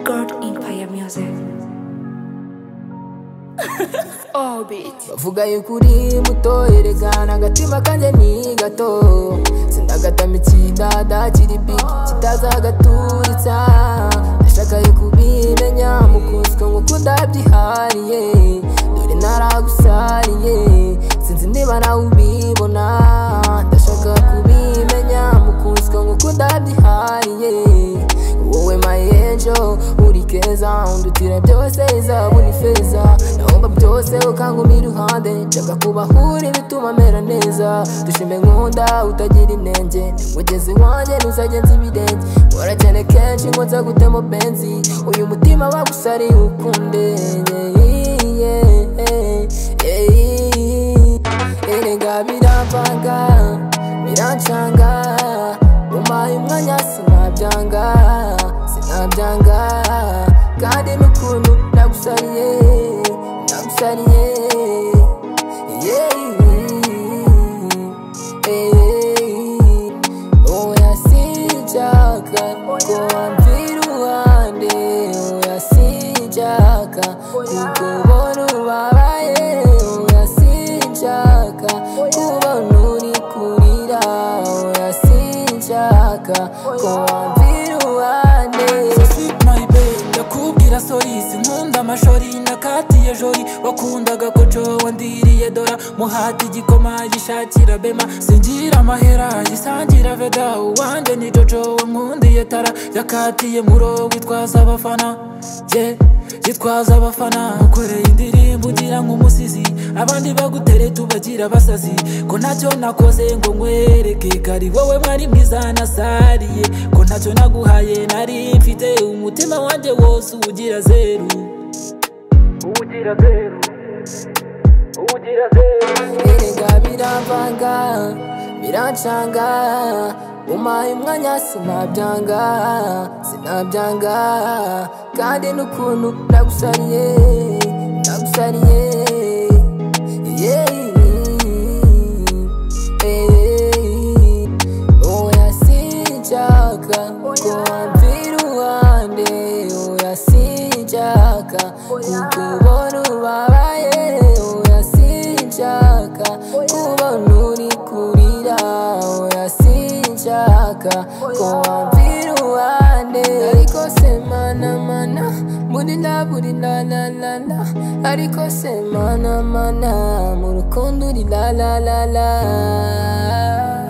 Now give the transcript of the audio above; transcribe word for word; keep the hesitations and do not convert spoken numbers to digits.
God Empire Music. Oh bitch. Bavuga yukuri muto erekana agatima kanje ni gato sindagata mikidada kiri big kitaza gaturitsa ndashaka yukubimenya mukuswe ngukunda byihariye dore naragusariye sinzi niba nawe ubibona ndashaka kubimenya mukuswe ngukunda byihariye wowe my angel uri keza undutira byose izabuni feza naomba byose ukanguma iruhande nshaka kubahura bituma mera neza dushime nkunda utagira inenge mugezi wanjye ntuzagenza ibirenge nkora cyane kenshi ngo nza gutema benzi uyu mutima wagusari ukunde erega biramvanga birancanga umpaye umwanya sinabyanga sinabyanga kandi n'ukuntu nagusariye nagusariye oya sinshaka ko wamvira iruhande oya sinshaka kukubona ubabaye oya sinshaka kubona uri kurira oya sinshaka ko wamvira iruhande ndakubwira sorry sinkunda amashori nakatiye jori wakundaga koco wandiriye dora muhati igikoma gishakira bema singira amahera gisangira veda uwanje ni jojo wankundiye tara yakatiye muro witwaza abafana je gitwaza abafana ukoreye indirimbo ugira nk'umusizi abandi bagutere tubagira basazi ko ntacyo nakoze ngo nkwereke kari wowe mwari mwiza nasariye ko ntacyo naguhaye nari mfite umutima wanjye wose ugira zeru ugira zeru ugira zeru erega biramvanga birancanga umpaye umwanya sinabyanga sinabyanga kandi n'ukuntu nagusariye nagusariye oya sinshaka ko wamvira iruhande oya sinshaka kukubona ubabaye oya sinshaka kubona uri kurira oya sinshaka ko wamvira iruhande ariko se mana mana burina burina la la la ariko se mana mana mu rukundo uri la la la la